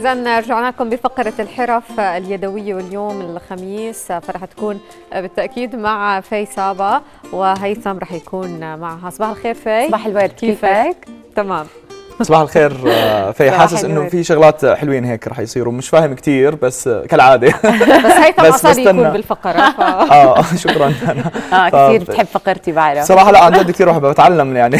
إذا رجعنا لكم بفقرة الحرف اليدوية، واليوم الخميس فرح تكون بالتأكيد مع في صابة، وهيثم رح يكون معها. صباح الخير في. صباح الورد، كيفك؟ تمام. صباح الخير في. حاسس انه في شغلات حلوين هيك رح يصيروا، مش فاهم كثير بس كالعاده. بس هيثم اصلا يكون بالفقره شكرا. كثير بتحب فقرتي بعرف صراحه. لا عن جد كثير بحب بتعلم يعني.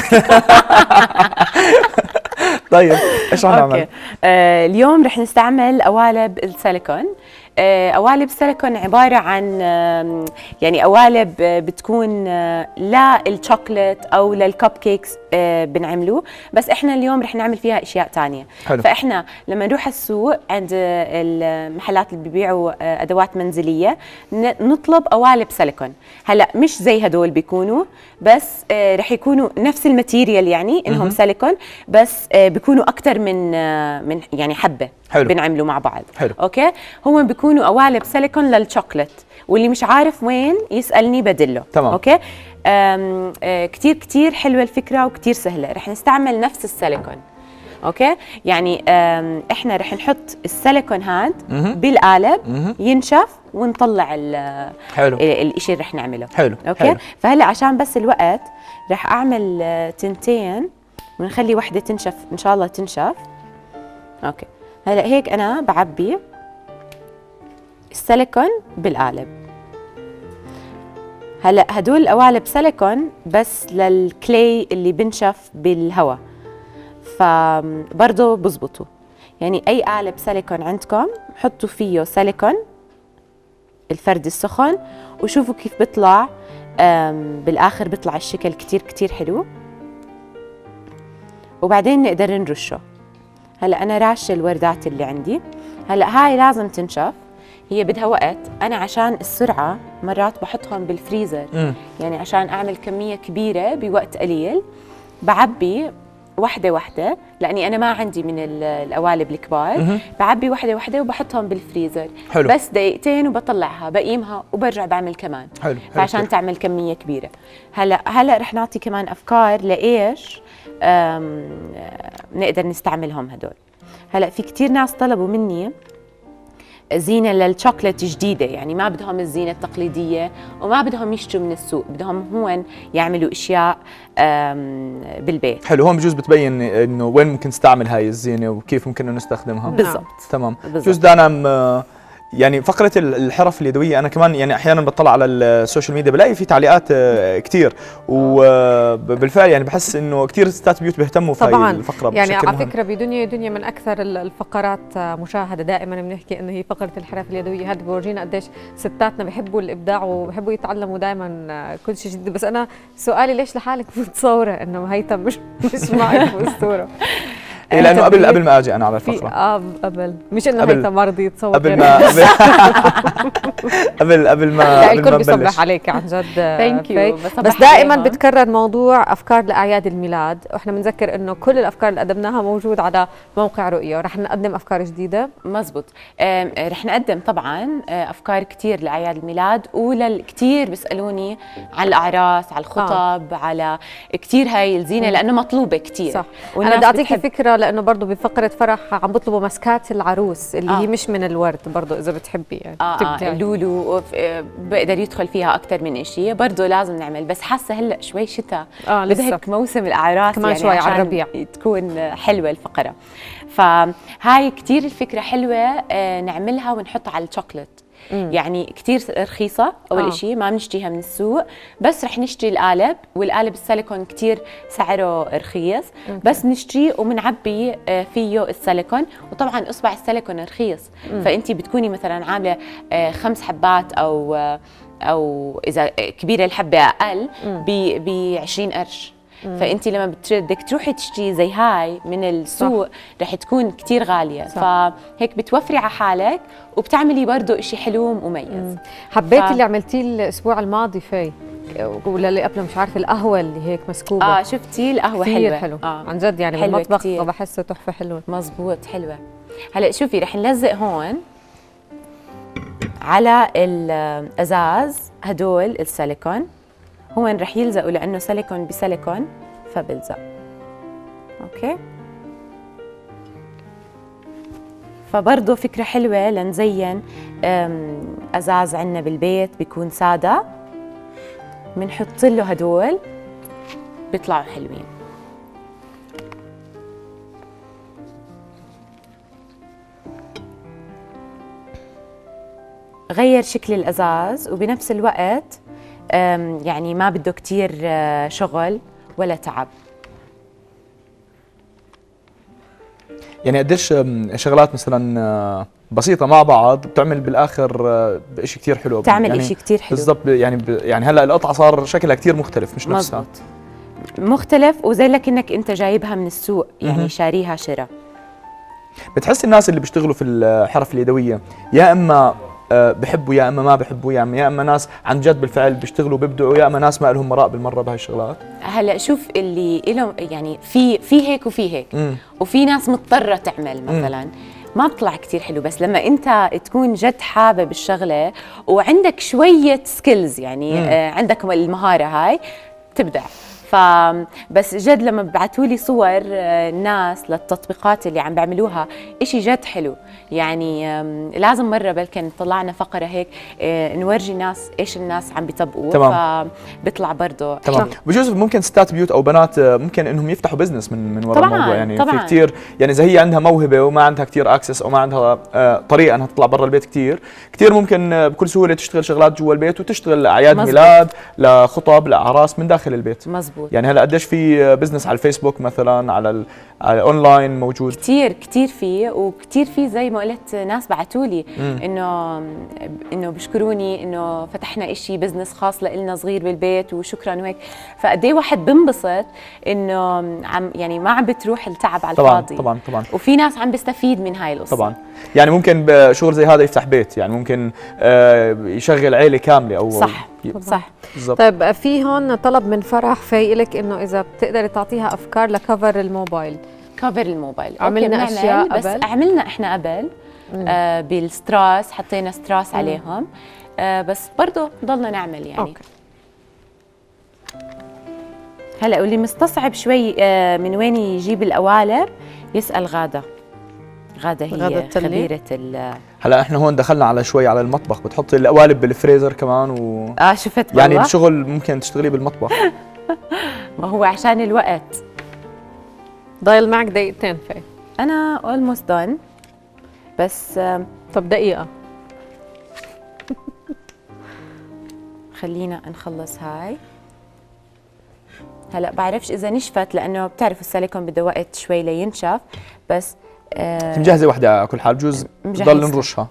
طيب ايش رح نعمل؟ اليوم رح نستعمل قوالب السيليكون. قوالب السيليكون عبارة عن يعني قوالب بتكون للشوكولات أو للكب كيكس بنعمله، بس إحنا اليوم رح نعمل فيها أشياء تانية. حلو. فإحنا لما نروح السوق عند المحلات اللي بيبيعوا أدوات منزلية نطلب قوالب سيليكون. هلأ مش زي هدول بيكونوا، بس رح يكونوا نفس الماتيريال، يعني إنهم سيليكون، بس بيكونوا أكتر من يعني حبة. حلو. بنعملوا مع بعض. حلو. اوكي، هم بيكونوا قوالب سيليكون للشوكولات، واللي مش عارف وين يسالني بدله. تمام. اوكي. كتير كتير حلوه الفكره وكتير سهله. رح نستعمل نفس السيليكون. اوكي، يعني احنا رح نحط السيليكون هاد بالقالب ينشف ونطلع حلو الاشي اللي رح نعمله. حلو. اوكي. حلو. فهلا عشان بس الوقت رح اعمل تنتين ونخلي وحده تنشف ان شاء الله تنشف. اوكي، هلا هيك انا بعبي السيليكون بالقالب. هلا هدول القوالب سيليكون بس للكلي اللي بنشف بالهواء، فبرضه بزبطوا. يعني اي قالب سيليكون عندكم حطوا فيه سيليكون الفرد السخن وشوفوا كيف بيطلع. بالاخر بيطلع الشكل كتير كتير حلو، وبعدين نقدر نرشه. هلا انا راشه الوردات اللي عندي. هلا هاي لازم تنشف، هي بدها وقت. انا عشان السرعه مرات بحطهم بالفريزر، يعني عشان اعمل كميه كبيره بوقت قليل بعبي وحده وحده، لاني انا ما عندي من القوالب الكبار. بعبي وحده وحده وبحطهم بالفريزر. حلو. بس دقيقتين وبطلعها بقيمها وبرجع بعمل كمان. حلو. فعشان تعمل كميه كبيره. هلا رح نعطي كمان افكار لايش نقدر نستعملهم هدول. هلا في كتير ناس طلبوا مني زينة للشوكولات جديدة، يعني ما بدهم الزينة التقليدية وما بدهم يشتروا من السوق، بدهم هون يعملوا اشياء بالبيت. حلو. هون بجوز بتبين انه وين ممكن نستعمل هاي الزينة وكيف ممكن نستخدمها. بالضبط. تمام. بجوز دانا يعني فقرة الحرف اليدوية أنا كمان يعني أحياناً بطلع على السوشيال ميديا بلاقي في تعليقات كتير، وبالفعل يعني بحس إنه كتير ستات بيوت بيهتموا في هاي الفقرة. يعني على فكرة بدنيا من أكثر الفقرات مشاهدة. دائماً بنحكي إنه هي فقرة الحرف اليدوية. هذا بورجينا قديش ستاتنا بيحبوا الإبداع وبيحبوا يتعلموا دائماً كل شيء جديد. بس أنا سؤالي ليش لحالك متصورة إنه هيثم مش معك في الصورة؟ لانه قبل ما اجي انا على الفقره. قبل مش انه هيثم ما رضي يتصور قبل ما قبل ما الكل بيصبح عليك عن جد. ثانك يو. بس دائما بتكرر موضوع افكار لاعياد الميلاد، واحنا بنذكر انه كل الافكار اللي قدمناها موجود على موقع رؤية، ورح نقدم افكار جديده. مزبوط. رح نقدم طبعا افكار كثير لاعياد الميلاد، وللكثير بيسالوني على الاعراس، على الخطب، على كثير هاي الزينه لانه مطلوبه كثير. صح. وانا بدي اعطيكي فكره، لانه برضه بفقره فرح عم بطلبوا ماسكات العروس اللي هي مش من الورد، برضه اذا بتحبي يعني اللولو بقدر يدخل فيها اكثر من شيء، برضه لازم نعمل. بس حاسه هلا شوي شتاء بدك موسم الاعراس كمان يعني شوي على الربيع تكون حلوه الفقره. فهاي كثير الفكره حلوه نعملها ونحطها على الشوكولات. يعني كثير رخيصة أول شيء، ما بنشتريها من السوق، بس رح نشتري القالب، والقالب السيليكون كثير سعره رخيص. بس نشتريه وبنعبي فيه السيليكون، وطبعا إصبع السيليكون رخيص. فأنت بتكوني مثلا عاملة 5 حبات أو إذا كبيرة الحبة أقل ب 20 قرش. فانت لما بدك تروحي تشتري زي هاي من السوق رح تكون كتير غاليه. فهيك بتوفري على حالك وبتعملي برضه شيء حلو ومميز. حبيتي اللي عملتيه الاسبوع الماضي في ولا اللي قبله مش عارفه القهوه اللي هيك مسكوبه؟ شفتي القهوه كتير حلو. عن جد يعني بالمطبخ بحسها تحفه حلوه. مزبوط، حلوه. هلا شوفي رح نلزق هون على الازاز هدول السيليكون. هون رح يلزقوا لانه سيليكون بسيليكون فبلزق. اوكي. فبرضه فكرة حلوة لنزين أزاز عنا بالبيت بيكون سادة، بنحط له هدول بيطلعوا حلوين. غير شكل الأزاز وبنفس الوقت يعني ما بده كتير شغل ولا تعب. يعني قديش شغلات مثلا بسيطة مع بعض بتعمل بالاخر شيء كثير حلو، بتعمل يعني شيء كثير حلو بالضبط. يعني هلا القطعة صار شكلها كثير مختلف، مش نفسها. مزبوط، مختلف وزي لكنك انت جايبها من السوق، يعني شاريها شراء. بتحس الناس اللي بيشتغلوا في الحرف اليدوية يا اما بحبوا يا اما ما بحبوا، يا اما ناس عن جد بالفعل بيشتغلوا بيبدعوا، يا اما ناس ما لهم مراء بالمره بهاي الشغلات؟ هلا شوف، اللي لهم يعني في هيك وفي هيك، وفي ناس مضطره تعمل مثلا ما بطلع كتير حلو. بس لما انت تكون جد حابب الشغله وعندك شويه سكيلز، يعني عندك المهاره هاي، تبدع. فبس جد لما ببعثوا لي صور الناس للتطبيقات اللي عم بيعملوها إشي جد حلو. يعني لازم مرة بلكن طلعنا فقرة هيك نورجي الناس إيش الناس عم بيطبقوا. تمام. فبيطلع برضه تمام. بجوز ممكن ستات بيوت أو بنات ممكن إنهم يفتحوا بزنس من وراء الموضوع. يعني طبعاً. في كتير، يعني إذا هي عندها موهبة وما عندها كتير أكسس أو ما عندها طريقة أنها تطلع برا البيت كتير ممكن بكل سهولة تشتغل شغلات جوا البيت وتشتغل أعياد ميلاد، لخطب، لأعراس من داخل البيت. مزبوط. يعني هلا قديش في بزنس على الفيسبوك مثلا، على الاونلاين موجود كتير فيه، وكتير فيه زي ما قلت ناس بعثوا لي انه بيشكروني انه فتحنا إشي بزنس خاص لنا صغير بالبيت وشكرا وهيك. فقد ايه واحد بنبسط انه يعني ما عم بتروح التعب على الفاضي. طبعا. وفي ناس عم بيستفيد من هاي القصه. طبعا. يعني ممكن بشغل زي هذا يفتح بيت، يعني ممكن يشغل عيله كامله او صح. بالضبط. طيب في هون طلب من فرح في لك انه اذا بتقدري تعطيها افكار لكفر الموبايل. كفر الموبايل عملنا اشياء بس قبل. عملنا احنا قبل بالستراس، حطينا ستراس عليهم. بس برضه ضلنا نعمل يعني. أوكي. هلا واللي مستصعب شوي من وين يجيب القوالب يسأل غادة هي خبيرة هلا احنا هون دخلنا على شوي على المطبخ، بتحطي القوالب بالفريزر كمان شفت يعني الشغل ممكن تشتغليه بالمطبخ. ما هو عشان الوقت. ضايل معك دقيقتين في. انا almost done بس. طب دقيقة. خلينا نخلص هاي. هلا بعرفش اذا نشفت لانه بتعرفوا السيليكون بده وقت شوي لينشف، بس مجهزه وحده على كل حال، بجوز نضل نرشها.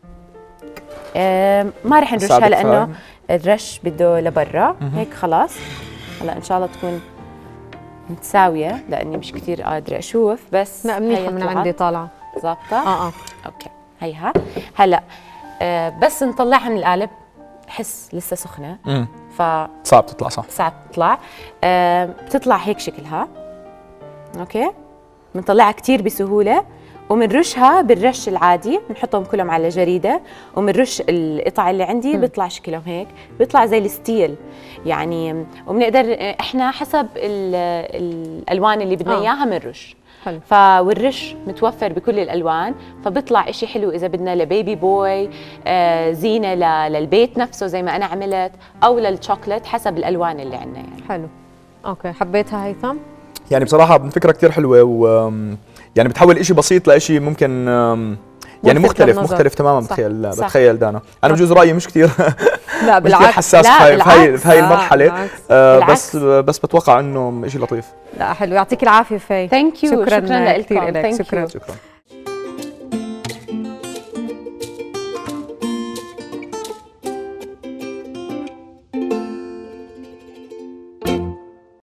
ما رح نرشها لانه الرش بده لبرا. هيك خلاص. هلا ان شاء الله تكون متساويه لاني مش كثير قادره اشوف. بس لا منيحه من عندي طالعه ظابطه. اوكي هيها. هلا بس نطلعها من القالب حس لسه سخنه. صعب تطلع. صعب تطلع. بتطلع هيك شكلها. اوكي. بنطلعها كتير بسهوله ومنرشها بالرش العادي، بنحطهم كلهم على جريده ومنرش القطع اللي عندي بيطلع شكلهم هيك، بيطلع زي الستيل يعني. وبنقدر احنا حسب الالوان اللي بدنا اياها بنرش. والرش متوفر بكل الالوان، فبيطلع إشي حلو اذا بدنا لبيبي بوي، زينه للبيت نفسه زي ما انا عملت، او للشوكلت حسب الالوان اللي عندنا يعني. حلو. اوكي. حبيتها هيثم؟ يعني بصراحه فكره كثير حلوه، و يعني بتحول إشي بسيط لإشي ممكن يعني مختلف تماما. بتخيل دانا. انا بجوز رايي مش كثير لا بالعكس، حساس في هاي المرحله. بس بتوقع انه شيء لطيف. لا حلو. يعطيك العافيه في. ثانك يو. شكرا كثير لك. شكرا.